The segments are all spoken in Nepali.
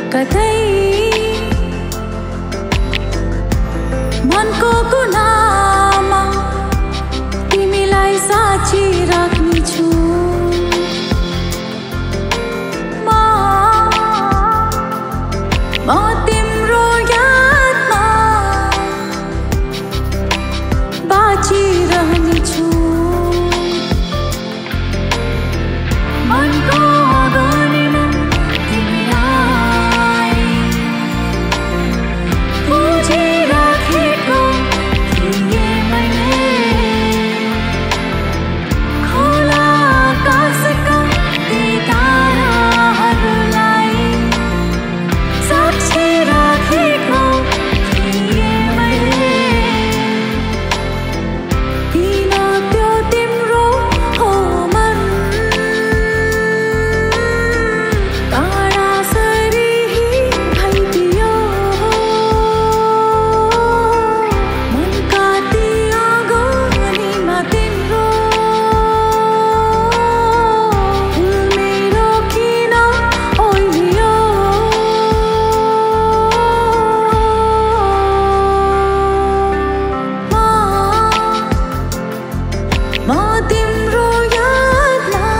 कतै मनको कुनामा तिमीलाई साँची राख्ने छु म तिम्रो यादमा बाँचिरहने छु मनको अगनीमा तिमीलाई पुजिराखेको थिएँ मैले खोला आकाशका ती ताराहरूलाई साक्षी राखेको थिएँ मैले किन त्यो तिम्रो हो मन काँडासरी भइदियो मनका ती आँगनीमा तिम्रो फुल मेरो किन ओइलियो म तिम्रो यादमा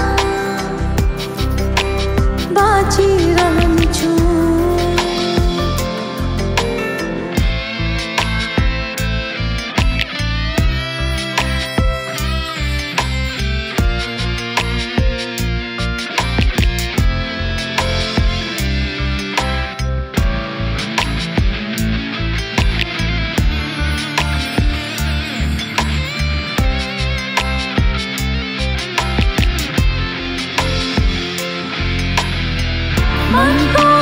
बाँचिरहने छु मनको